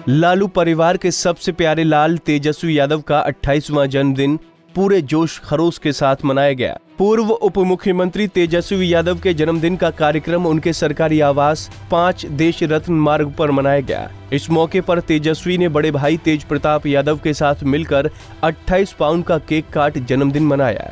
लालू परिवार के सबसे प्यारे लाल तेजस्वी यादव का 28वां जन्मदिन पूरे जोश खरोश के साथ मनाया गया। पूर्व उप मुख्यमंत्री तेजस्वी यादव के जन्मदिन का कार्यक्रम उनके सरकारी आवास 5 देश रत्न मार्ग पर मनाया गया। इस मौके पर तेजस्वी ने बड़े भाई तेज प्रताप यादव के साथ मिलकर 28 पाउंड का केक काट जन्मदिन मनाया।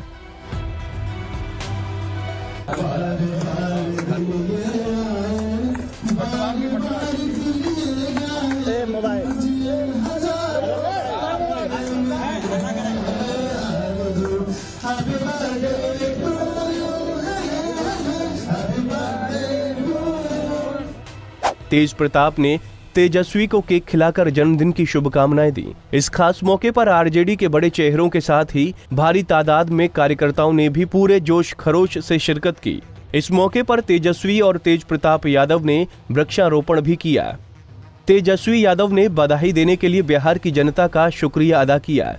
तेज प्रताप ने तेजस्वी को केक खिलाकर जन्मदिन की शुभकामनाएं दी। इस खास मौके पर आरजेडी के बड़े चेहरों के साथ ही भारी तादाद में कार्यकर्ताओं ने भी पूरे जोश खरोश से शिरकत की। इस मौके पर तेजस्वी और तेज प्रताप यादव ने वृक्षारोपण भी किया। तेजस्वी यादव ने बधाई देने के लिए बिहार की जनता का शुक्रिया अदा किया।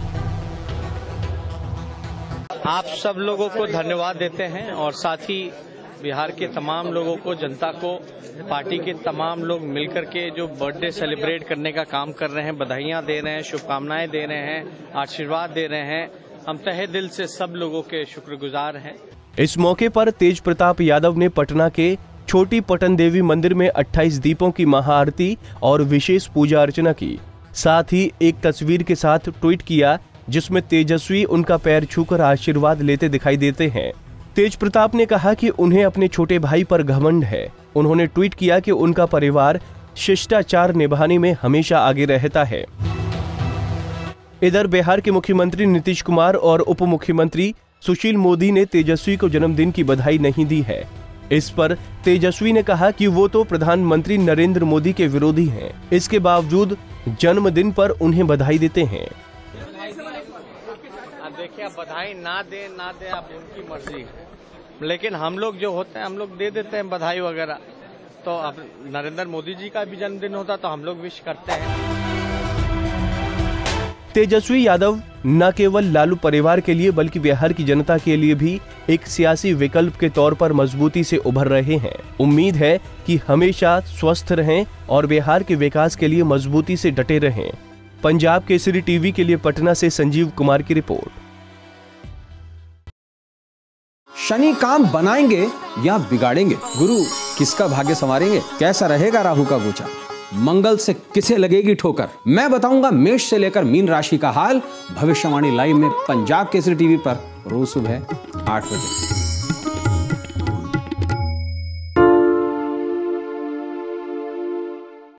आप सब लोगों को धन्यवाद देते हैं और साथ ही बिहार के तमाम लोगों को, जनता को, पार्टी के तमाम लोग मिलकर के जो बर्थडे सेलिब्रेट करने का काम कर रहे हैं, बधाइयां दे रहे हैं, शुभकामनाएं दे रहे हैं, आशीर्वाद दे रहे हैं। हम तहे दिल से सब लोगों के शुक्रगुजार हैं। इस मौके पर तेज प्रताप यादव ने पटना के छोटी पटन देवी मंदिर में 28 दीपों की महाआरती और विशेष पूजा अर्चना की। साथ ही एक तस्वीर के साथ ट्वीट किया जिसमें तेजस्वी उनका पैर छूकर आशीर्वाद लेते दिखाई देते हैं। तेज प्रताप ने कहा कि उन्हें अपने छोटे भाई पर घमंड है। उन्होंने ट्वीट किया कि उनका परिवार शिष्टाचार निभाने में हमेशा आगे रहता है। इधर बिहार के मुख्यमंत्री नीतीश कुमार और उप मुख्यमंत्री सुशील मोदी ने तेजस्वी को जन्मदिन की बधाई नहीं दी है। इस पर तेजस्वी ने कहा कि वो तो प्रधानमंत्री नरेंद्र मोदी के विरोधी हैं, इसके बावजूद जन्मदिन पर उन्हें बधाई देते हैं। देखिए, बधाई ना दे आप उनकी मर्जी, लेकिन हम लोग जो होते हैं हम लोग दे देते हैं बधाई वगैरह। तो अब नरेंद्र मोदी जी का भी जन्मदिन होता तो हम लोग विश करते हैं। तेजस्वी यादव न केवल लालू परिवार के लिए बल्कि बिहार की जनता के लिए भी एक सियासी विकल्प के तौर पर मजबूती से उभर रहे हैं। उम्मीद है कि हमेशा स्वस्थ रहें और बिहार के विकास के लिए मजबूती से डटे रहें। पंजाब केसरी टीवी के लिए पटना से संजीव कुमार की रिपोर्ट। शनि काम बनाएंगे या बिगाड़ेंगे? गुरु किसका भाग्य संवारेंगे? कैसा रहेगा राहु का गोचा? मंगल से किसे लगेगी ठोकर? मैं बताऊंगा मेष से लेकर मीन राशि का हाल भविष्यवाणी लाइव में पंजाब केसरी टीवी पर रोज सुबह 8 बजे।